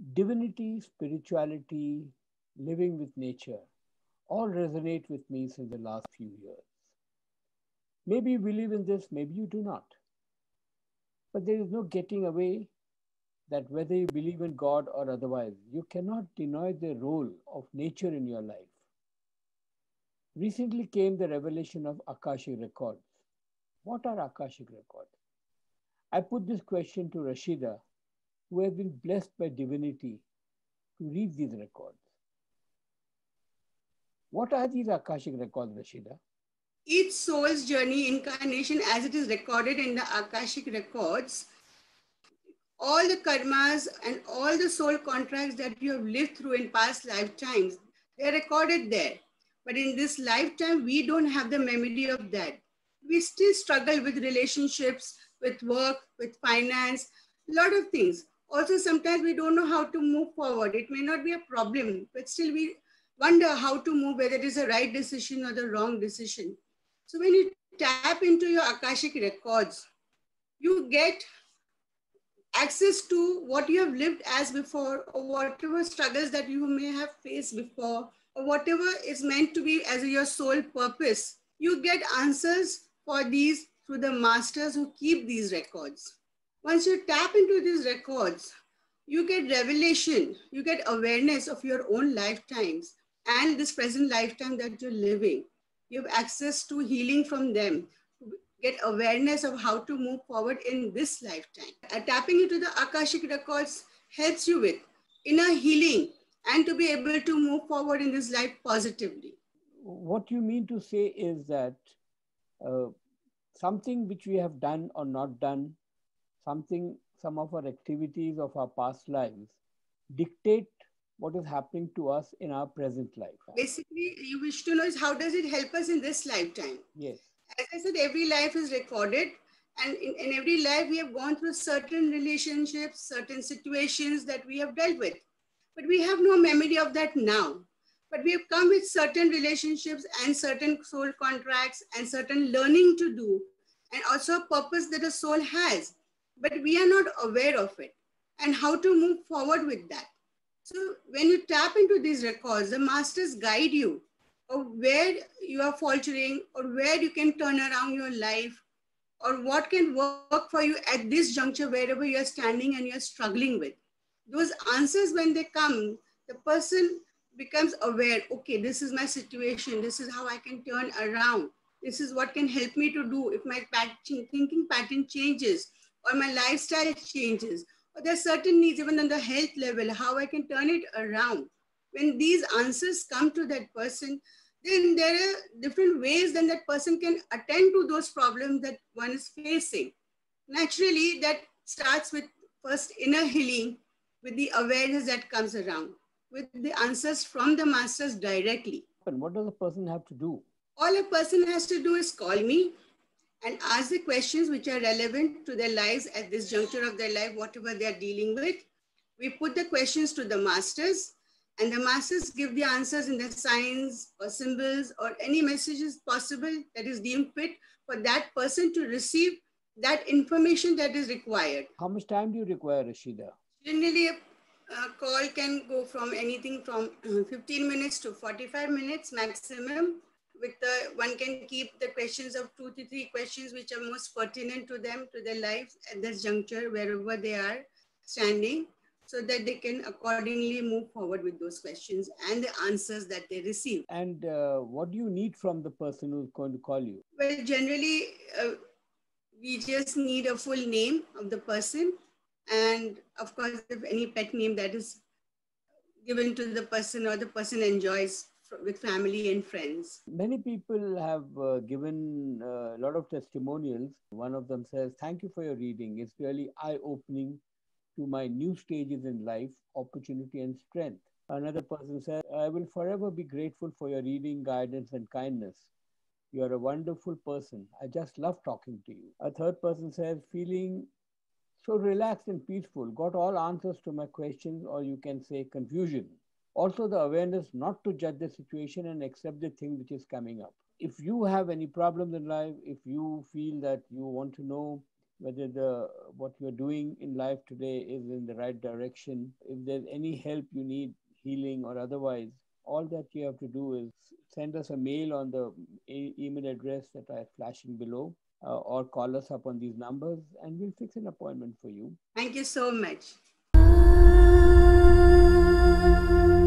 Divinity, spirituality, living with nature all resonate with me since the last few years. Maybe you believe in this, maybe you do not. But there is no getting away that whether you believe in God or otherwise, you cannot deny the role of nature in your life. Recently came the revelation of Akashic records. What are Akashic records? I put this question to Rashida, who has been blessed by divinity to read these records. What are these Akashic records, Rashida? Each soul's journey, incarnation, as it is recorded in the Akashic records, all the karmas and all the soul contracts that you have lived through in past lifetimes, they're recorded there. But in this lifetime, we don't have the memory of that. We still struggle with relationships, with work, with finance, a lot of things. Also, sometimes we don't know how to move forward. It may not be a problem, but still we wonder how to move, whether it is the right decision or the wrong decision. So when you tap into your Akashic records, you get access to what you have lived as before, or whatever struggles that you may have faced before, or whatever is meant to be as your sole purpose. You get answers for these through the masters who keep these records. Once you tap into these records, you get revelation, you get awareness of your own lifetimes and this present lifetime that you're living. You have access to healing from them, get awareness of how to move forward in this lifetime. Tapping into the Akashic records helps you with inner healing and to be able to move forward in this life positively. What you mean to say is that uh, something which we have done or not done, some of our activities of our past lives dictate what is happening to us in our present life. Basically, you wish to know is how does it help us in this lifetime? Yes. As I said, every life is recorded, and in every life we have gone through certain relationships, certain situations that we have dealt with. But we have no memory of that now. But we have come with certain relationships and certain soul contracts and certain learning to do, and also a purpose that a soul has. But we are not aware of it and how to move forward with that. So when you tap into these records, the masters guide you of where you are faltering or where you can turn around your life or what can work for you at this juncture wherever you are standing and you are struggling with. Those answers, when they come, the person becomes aware, okay, this is my situation, this is how I can turn around, this is what can help me to do if my thinking pattern changes or my lifestyle changes, or there are certain needs even on the health level, how I can turn it around. When these answers come to that person, then there are different ways then that person can attend to those problems that one is facing. Naturally, that starts with first inner healing, with the awareness that comes around, with the answers from the masters directly. And what does a person have to do? All a person has to do is call me and ask the questions which are relevant to their lives at this juncture of their life, whatever they are dealing with. We put the questions to the masters, and the masters give the answers in the signs or symbols or any messages possible that is deemed fit for that person to receive that information that is required. How much time do you require, Rashida? Generally, a call can go from anything from 15 minutes to 45 minutes maximum. With the one can keep the questions of 2 to 3 questions which are most pertinent to them, to their lives at this juncture, wherever they are standing, so that they can accordingly move forward with those questions and the answers that they receive. And what do you need from the person who's going to call you? Well, generally, we just need a full name of the person, and of course, if any pet name that is given to the person or the person enjoys with family and friends. Many people have given a lot of testimonials. One of them says, "Thank you for your reading. It's really eye opening to my new stages in life, opportunity, and strength." Another person says, "I will forever be grateful for your reading, guidance, and kindness. You're a wonderful person. I just love talking to you." A third person says, "Feeling so relaxed and peaceful, got all answers to my questions, or you can say confusion. Also, the awareness not to judge the situation and accept the thing which is coming up." If you have any problems in life, if you feel that you want to know whether what you're doing in life today is in the right direction. If there's any help you need, healing or otherwise, all that you have to do is send us a mail on the email address that I am flashing below, or call us up on these numbers and we'll fix an appointment for you. Thank you so much.